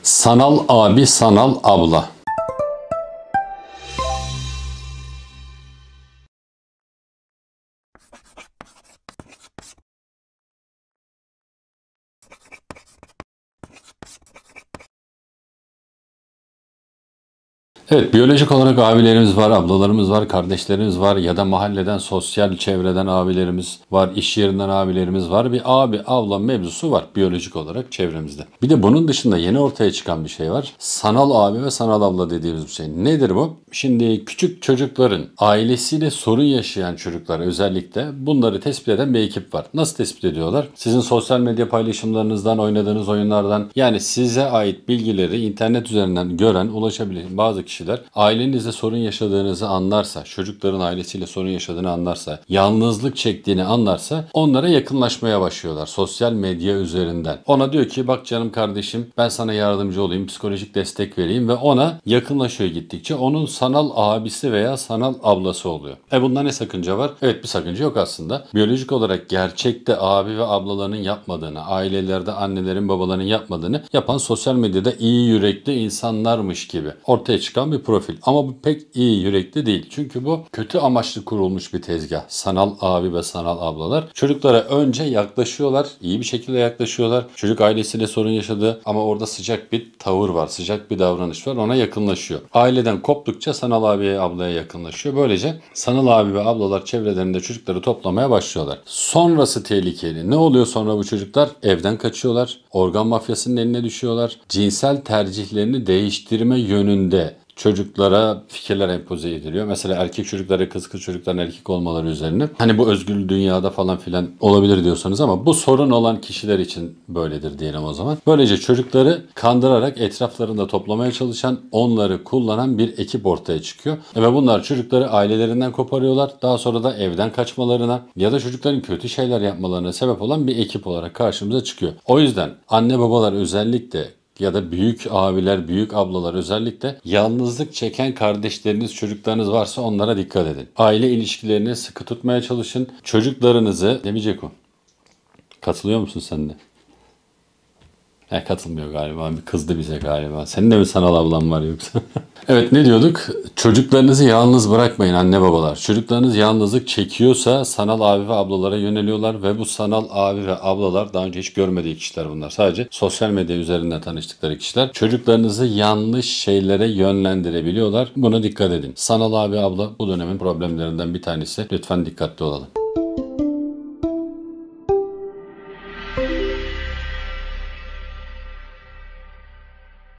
Sanal abi, sanal abla. Evet, biyolojik olarak abilerimiz var, ablalarımız var, kardeşlerimiz var ya da mahalleden, sosyal çevreden abilerimiz var, iş yerinden abilerimiz var. Bir abi, abla mevzusu var biyolojik olarak çevremizde. Bir de bunun dışında yeni ortaya çıkan bir şey var. Sanal abi ve sanal abla dediğimiz bir şey. Nedir bu? Şimdi küçük çocukların ailesiyle sorun yaşayan çocuklar özellikle bunları tespit eden bir ekip var. Nasıl tespit ediyorlar? Sizin sosyal medya paylaşımlarınızdan, oynadığınız oyunlardan yani size ait bilgileri internet üzerinden gören, ulaşabilen bazı kişiler ailenizle sorun yaşadığınızı anlarsa, çocukların ailesiyle sorun yaşadığını anlarsa, yalnızlık çektiğini anlarsa onlara yakınlaşmaya başlıyorlar sosyal medya üzerinden. Ona diyor ki bak canım kardeşim ben sana yardımcı olayım, psikolojik destek vereyim ve ona yakınlaşıyor gittikçe. Onun sanal abisi veya sanal ablası oluyor. Bunda ne sakınca var? Evet, bir sakınca yok aslında. Biyolojik olarak gerçekte abi ve ablalarının yapmadığını, ailelerde annelerin babaların yapmadığını yapan sosyal medyada iyi yürekli insanlarmış gibi ortaya çıkan bir profil. Ama bu pek iyi yürekli değil. Çünkü bu kötü amaçlı kurulmuş bir tezgah. Sanal abi ve sanal ablalar. Çocuklara önce yaklaşıyorlar. İyi bir şekilde yaklaşıyorlar. Çocuk ailesiyle sorun yaşadı ama orada sıcak bir tavır var. Sıcak bir davranış var. Ona yakınlaşıyor. Aileden koptukça sanal abiye ablaya yakınlaşıyor. Böylece sanal abi ve ablalar çevrelerinde çocukları toplamaya başlıyorlar. Sonrası tehlikeli. Ne oluyor sonra bu çocuklar? Evden kaçıyorlar. Organ mafyasının eline düşüyorlar. Cinsel tercihlerini değiştirme yönünde çocuklara fikirler empoze ediliyor. Mesela erkek çocuklara kız çocukların erkek olmaları üzerine. Hani bu özgür dünyada falan filan olabilir diyorsanız ama bu sorun olan kişiler için böyledir diyelim o zaman. Böylece çocukları kandırarak etraflarında toplamaya çalışan, onları kullanan bir ekip ortaya çıkıyor. Ve bunlar çocukları ailelerinden koparıyorlar. Daha sonra da evden kaçmalarına ya da çocukların kötü şeyler yapmalarına sebep olan bir ekip olarak karşımıza çıkıyor. O yüzden anne babalar özellikle ya da büyük abiler, büyük ablalar özellikle yalnızlık çeken kardeşleriniz, çocuklarınız varsa onlara dikkat edin. Aile ilişkilerini sıkı tutmaya çalışın. Çocuklarınızı, demeyecek o. Katılıyor musun sen de? Katılmıyor galiba. Bir kızdı bize galiba. Senin de mi sanal ablan var yoksa? Evet, ne diyorduk? Çocuklarınızı yalnız bırakmayın anne babalar. Çocuklarınız yalnızlık çekiyorsa sanal abi ve ablalara yöneliyorlar ve bu sanal abi ve ablalar daha önce hiç görmediği kişiler bunlar. Sadece sosyal medya üzerinden tanıştıkları kişiler. Çocuklarınızı yanlış şeylere yönlendirebiliyorlar. Buna dikkat edin. Sanal abi abla bu dönemin problemlerinden bir tanesi. Lütfen dikkatli olalım.